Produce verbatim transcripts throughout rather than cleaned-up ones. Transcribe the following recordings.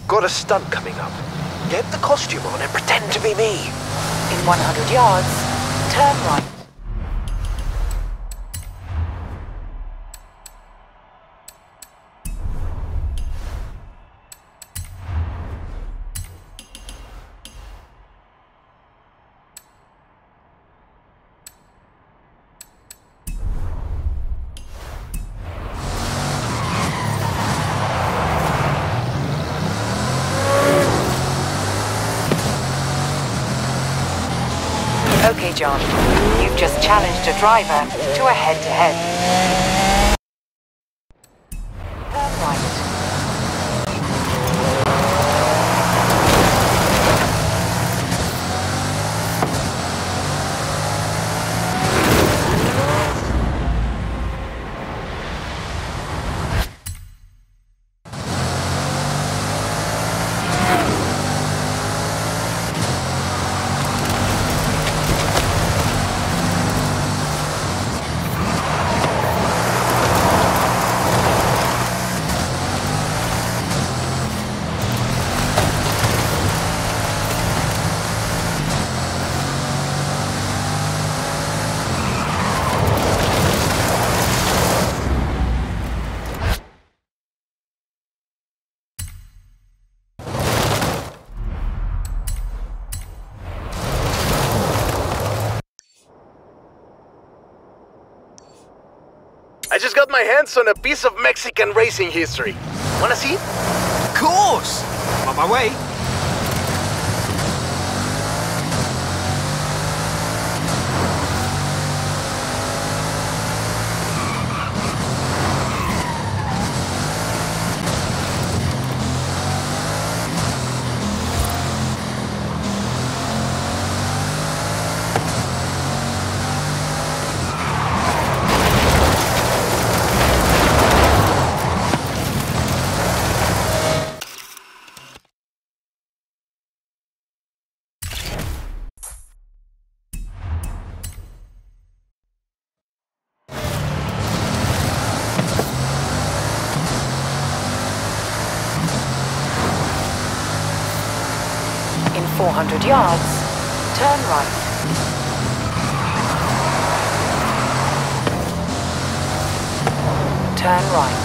Got a stunt coming up. Get the costume on and pretend to be me. In one hundred yards, turn right. Okay, John. You've just challenged a driver to a head-to-head. Turn right. I just got my hands on a piece of Mexican racing history. Wanna see? Of course! I'm on my way. four hundred yards, turn right. Turn right.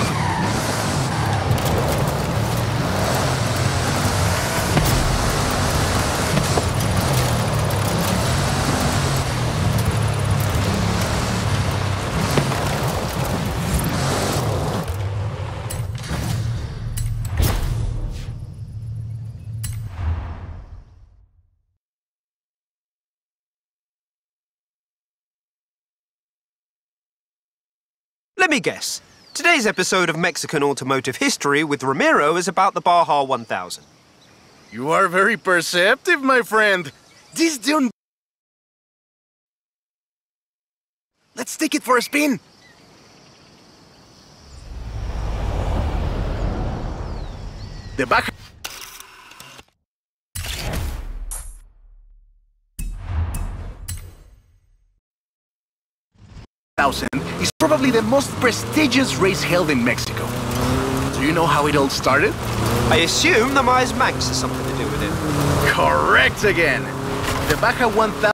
Let me guess. Today's episode of Mexican Automotive History with Ramiro is about the Baja one thousand. You are very perceptive, my friend. This dune... Let's take it for a spin. The back... thousand is probably the most prestigious race held in Mexico. Do you know how it all started? I assume the Myers Manx has something to do with it. Correct again. The Baja one thousand